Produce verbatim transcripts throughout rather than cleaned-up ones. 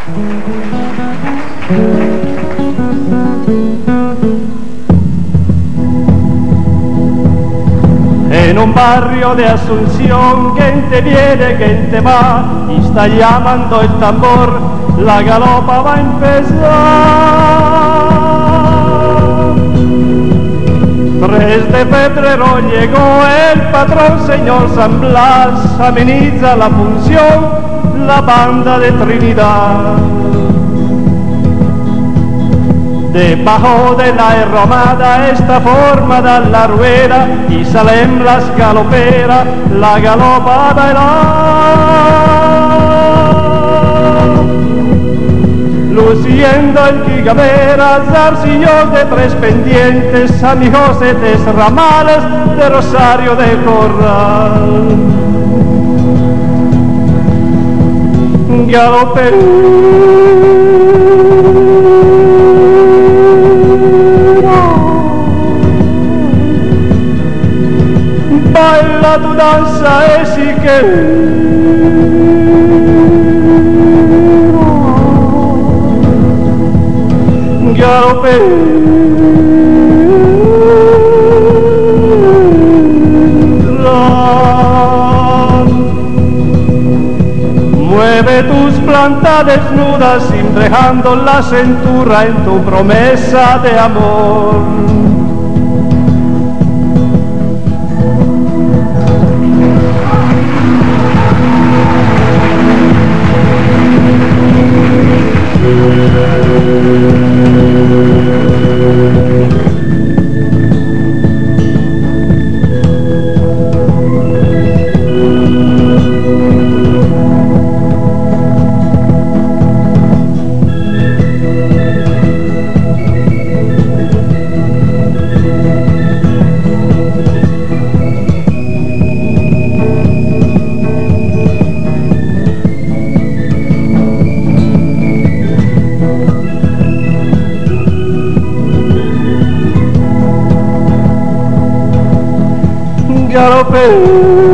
En un barrio de Asunción, gente viene, gente va, y está llamando el tambor, la galopa va a empezar. tres de febrero llegó el patrón, señor San Blas, ameniza la función, la banda de Trinidad. Debajo de la enramada está formada la rueda y salen las galoperas, la galopa a bailar. Luciendo el quigaveras, arcillos de tres pendientes, San José de ramales, de Rosario de Corral. Galopero, baila tu danza e si che galopero, mueve tus plantas desnudas, simbrejando la cintura en tu promesa de amor. Galopero,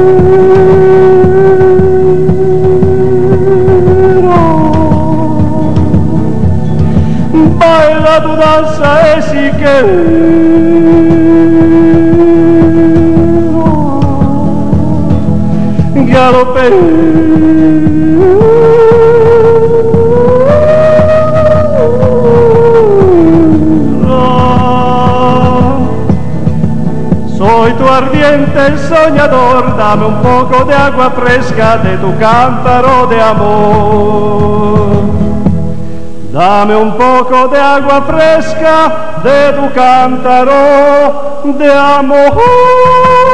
baila tu danza e si che galopero. Soy tu ardiente soñador, dame un poco de agua fresca de tu cántaro de amor. Dame un poco de agua fresca de tu cántaro de amor.